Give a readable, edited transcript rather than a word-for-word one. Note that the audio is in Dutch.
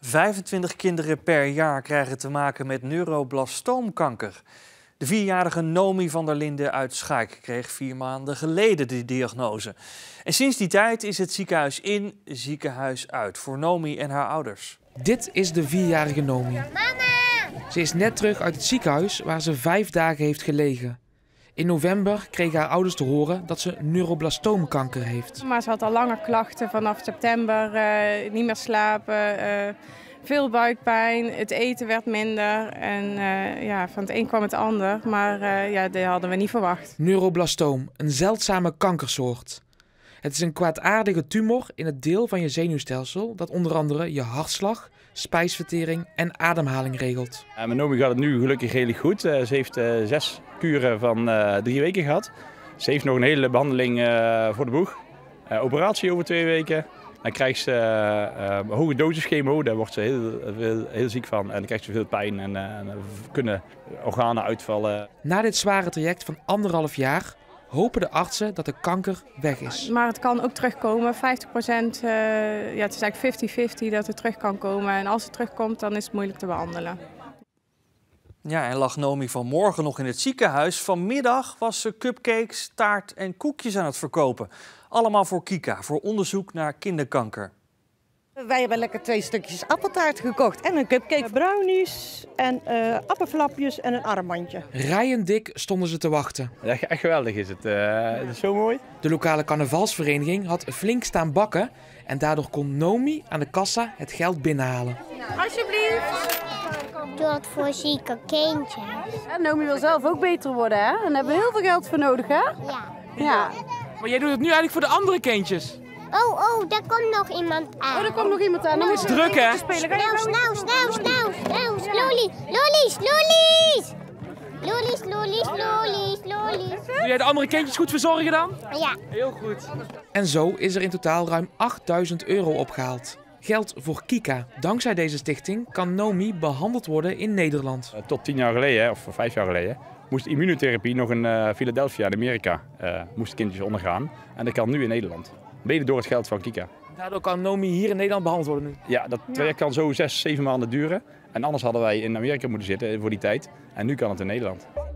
25 kinderen per jaar krijgen te maken met neuroblastoomkanker. De 4-jarige Nomi van der Linden uit Schaik kreeg 4 maanden geleden de diagnose. En sinds die tijd is het ziekenhuis in, ziekenhuis uit voor Nomi en haar ouders. Dit is de 4-jarige Nomi. Mama! Ze is net terug uit het ziekenhuis waar ze 5 dagen heeft gelegen. In november kregen haar ouders te horen dat ze neuroblastoomkanker heeft. Maar ze had al langer klachten vanaf september, niet meer slapen, veel buikpijn, het eten werd minder en van het een kwam het ander, maar dat hadden we niet verwacht. Neuroblastoom, een zeldzame kankersoort. Het is een kwaadaardige tumor in het deel van je zenuwstelsel dat onder andere je hartslag, spijsvertering en ademhaling regelt. Met Nomi gaat het nu gelukkig redelijk goed. Ze heeft 6 kuren van 3 weken gehad. Ze heeft nog een hele behandeling voor de boeg. Operatie over 2 weken. Dan krijgt ze hoge dosis chemo, daar wordt ze heel ziek van. En dan krijgt ze veel pijn en kunnen organen uitvallen. Na dit zware traject van 1,5 jaar hopen de artsen dat de kanker weg is. Maar het kan ook terugkomen, 50%, het is eigenlijk 50-50 dat het terug kan komen. En als het terugkomt, dan is het moeilijk te behandelen. Ja, en lag Nomi vanmorgen nog in het ziekenhuis. Vanmiddag was ze cupcakes, taart en koekjes aan het verkopen. Allemaal voor Kika, voor onderzoek naar kinderkanker. Wij hebben lekker 2 stukjes appeltaart gekocht en een cupcake. Brownies en appelflapjes en een armbandje. Rijen dik stonden ze te wachten. Ja, echt geweldig is het. Het is zo mooi. De lokale carnavalsvereniging had flink staan bakken en daardoor kon Nomi aan de kassa het geld binnenhalen. Alsjeblieft. Doe het voor zieke kindjes. En Nomi wil zelf ook beter worden, hè? En daar hebben we heel veel geld voor nodig, hè? Ja. Maar jij doet het nu eigenlijk voor de andere kindjes. Oh, daar komt nog iemand aan. Oh, er komt nog iemand aan. Het is druk, hè? Snel. Lolies. Doe jij de andere kindjes goed verzorgen dan? Ja. Heel goed. En zo is er in totaal ruim 8.000 euro opgehaald. Geld voor Kika. Dankzij deze stichting kan Nomi behandeld worden in Nederland. Tot 10 jaar geleden, of 5 jaar geleden, moest immunotherapie nog in Philadelphia in Amerika moesten kindjes ondergaan. En dat kan nu in Nederland. Mede door het geld van Kika. Daardoor kan Nomi hier in Nederland behandeld worden nu? Ja, dat traject kan zo 6-7 maanden duren. En anders hadden wij in Amerika moeten zitten voor die tijd. En nu kan het in Nederland.